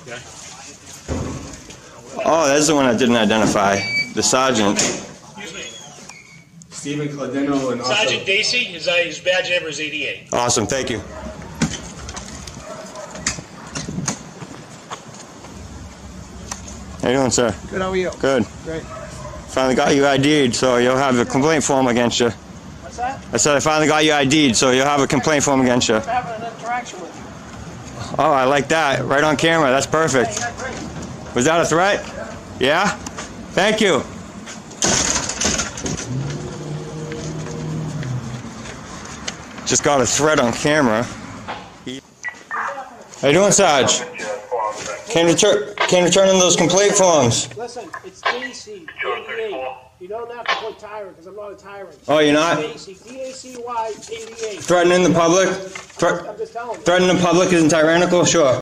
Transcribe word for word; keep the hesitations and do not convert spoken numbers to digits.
Okay. Oh, that's the one I didn't identify. The sergeant. Excuse me. Stephen Cladino and also... Sergeant Dacy, his, uh, his badge number is eighty-eight. Awesome, thank you. How you doing, sir? Good, how are you? Good. Great. Finally got you I D'd, so you'll have a complaint form against you. What's that? I said I finally got you I D'd, so you'll have a complaint form against you. I'm having an interaction with you. Oh, I like that. Right on camera. That's perfect. Yeah, great. Was that a threat? Yeah? Thank you. Just got a threat on camera. How you doing, Sarge? Can return, can return in those complaint forms. Listen, it's Dacy, eighty-eight. You don't have to put tyrant, because I'm not a tyrant. Oh, you're not? Dacy, D A C Y, eighty-eight. Threatening the public? Thre I'm just telling you. threatening the public isn't tyrannical? Sure.